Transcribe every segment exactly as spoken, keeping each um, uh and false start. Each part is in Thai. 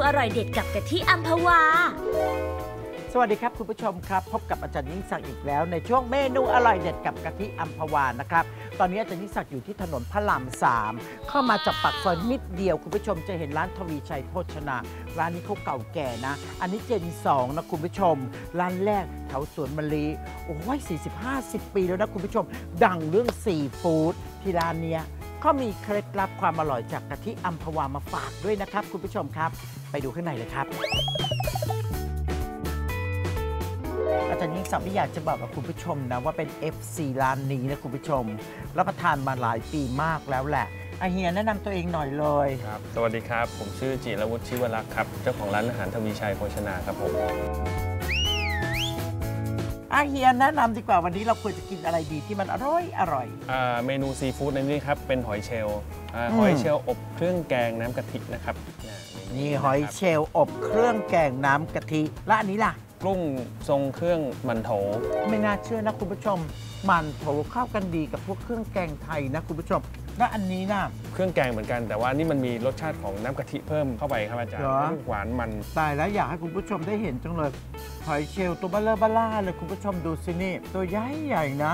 ร่อยเด็ดกับกะทิอัมพวาสวัสดีครับคุณผู้ชมครับพบกับอาจารย์ยิ่งศักดิ์อีกแล้วในช่วงเมนูอร่อยเด็ดกับกะทิอัมพวานะครับตอนนี้อาจารย์ยิ่งศักดิ์อยู่ที่ถนนพระรามสามเข้ามาจากปากซอยนิดเดียวคุณผู้ชมจะเห็นร้านทวีชัยโภชนาร้านนี้เขาเก่าแก่นะอันนี้เจนสองนะคุณผู้ชมร้านแรกแถวสวนมะลิโอ้ยสี่สิบห้าสิบปีแล้วนะคุณผู้ชมดังเรื่องซีฟู้ดที่ร้านเนี้ยเขามีเคล็ดลับความอร่อยจากกะทิอัมพวามาฝากด้วยนะครับคุณผู้ชมครับไปดูข้างในเลยครับอาจารย์ยิ่งศักดิ์อยากจะบอกกับคุณผู้ชมนะว่าเป็น เอฟ ซี ร้านนี้นะคุณผู้ชมรับประทานมาหลายปีมากแล้วแหละอาเฮียแนะนำตัวเองหน่อยเลยครับสวัสดีครับผมชื่อจิรวุฒิ ชิวรักษ์ครับเจ้าของร้านอาหารทวีชัยโภชนาครับผมอาเฮียแนะนำดีกว่าวันนี้เราควรจะกินอะไรดีที่มันอร่อยอร่อยอ่าเมนูซีฟู้ดในนี้ครับเป็นหอยเชลล์หอยเชลล์อบเครื่องแกงน้ำกะทินะครับนี่หอยเชลล์อบเครื่องแกงน้ำกะทิและอันนี้ล่ะกุ้งทรงเครื่องมันโถไม่น่าเชื่อนะคุณผู้ชมมันโถเข้ากันดีกับพวกเครื่องแกงไทยนะคุณผู้ชมและอันนี้นะเครื่องแกงเหมือนกันแต่ว่านี่มันมีรสชาติของน้ำกะทิเพิ่มเข้าไปครับอาจารย์หวานมันตายแล้วอยากให้คุณผู้ชมได้เห็นจังเลยหอยเชลล์ตัวเบลเลอร์เบล่าเลยคุณผู้ชมดูสินี่ตัวใหญ่ใหญ่นะ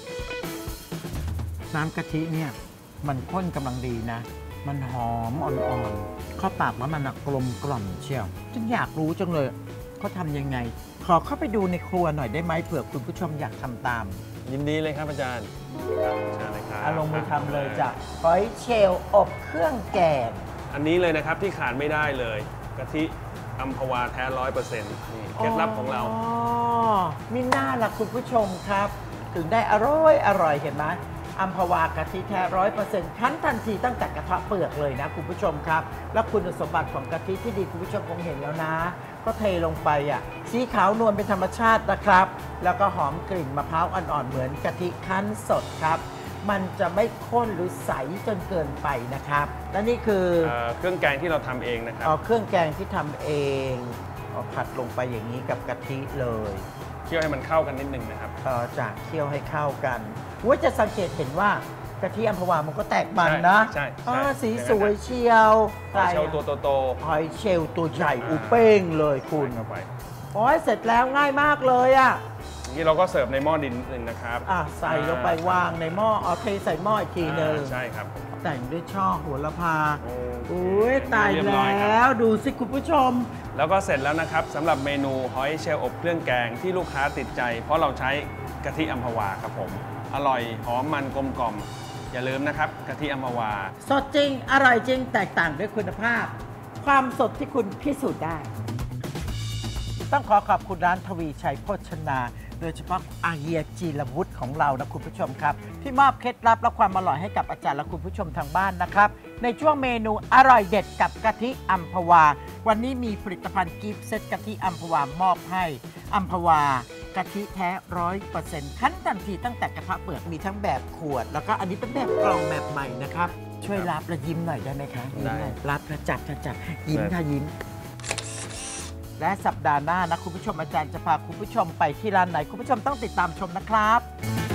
น้ำกะทิเนี่ยมันข้นกำลังดีนะมันหอมอ่อนๆเข้าปากแล้วมันกลมกล่อมเชียวฉันอยากรู้จังเลยเขาทำยังไงขอเข้าไปดูในครัวหน่อยได้ไหมเผื่อคุณผู้ชมอยากทำตามยินดีเลยครับอาจารย์ใช่เลยครับเอาลงมือทำเลยจ้ะหอยเชลล์อบเครื่องแกงอันนี้เลยนะครับที่ขาดไม่ได้เลยกะทิอัมพวาแท้ร้อยเปอร์เซ็นต์นี่เคล็ดลับของเราอ๋อมิน่าล่ะคุณผู้ชมครับถึงได้อร่อยอร่อยเห็นไหมอัมพวากะทิแท้ร้อยเปอร์เซ็นต์คั้นทันทีตั้งแต่กระทะเปลือกเลยนะคุณผู้ชมครับและคุณสมบัติของกะทิที่ดีคุณผู้ชมคงเห็นแล้วนะก็เทลงไปอ่ะสีขาวนวลเป็นธรรมชาตินะครับแล้วก็หอมกลิ่นมะพร้าวอ่อนๆเหมือนกะทิคั้นสดครับมันจะไม่ข้นหรือใสจนเกินไปนะครับและนี่คือเครื่องแกงที่เราทำเองนะครับอ๋อเครื่องแกงที่ทำเองเอาผัดลงไปอย่างนี้กับกะทิเลยเคี่ยวให้มันเข้ากันนิดนึงนะครับต่อจากเคี่ยวให้เข้ากันว่าจะสังเกตเห็นว่ากะทิอัมพวามันก็แตกมันนะใช่ใช่สีสวยเชียวหอยเชลล์ตัวโตหอยเชลล์ตัวใหญ่อุเป้งเลยคุณเข้าไปโอ้ยเสร็จแล้วง่ายมากเลยอ่ะนี่เราก็เสิร์ฟในหม้อดินหนึ่งนะครับอ่ะใส่ลงไปวางในหม้อเอาเทใส่หม้ออีกทีหนึ่งใช่ครับแต่งด้วยช่อโหระพาโอ้ยตายแล้วดูสิคุณผู้ชมแล้วก็เสร็จแล้วนะครับสำหรับเมนูหอยเชลล์อบเครื่องแกงที่ลูกค้าติดใจเพราะเราใช้กะทิอัมพวาครับผมอร่อยหอมมันกลมกล่อมอย่าลืมนะครับกะทิอัมพวาสดจริงอร่อยจริงแตกต่างด้วยคุณภาพความสดที่คุณพิสูจน์ได้ต้องขอขอบคุณร้านทวีชัยโภชนาโดยเฉพาะอาเฮียจีรวุฒิของเรานะคุณผู้ชมครับที่มอบเคล็ดลับและความอร่อยให้กับอาจารย์และคุณผู้ชมทางบ้านนะครับในช่วงเมนูอร่อยเด็ดกับกะทิอัมพวาวันนี้มีผลิตภัณฑ์กิฟต์เซตกะทิอัมพวามอบให้อัมพวากะทิแท้ร้อยเปอร์เซ็นต์คั้นทันทีตั้งแต่กระทะเปลือกมีทั้งแบบขวดแล้วก็อันนี้เป็นแบบกล่องแบบใหม่นะครับช่วยรับและยิ้มหน่อยได้ไหมคะยิ้มหน่อยรับและจับจับจับยิ้มค่ะยิ้มและสัปดาห์หน้านะคุณผู้ชมอาจารย์จะพาคุณผู้ชมไปที่ร้านไหนคุณผู้ชมต้องติดตามชมนะครับ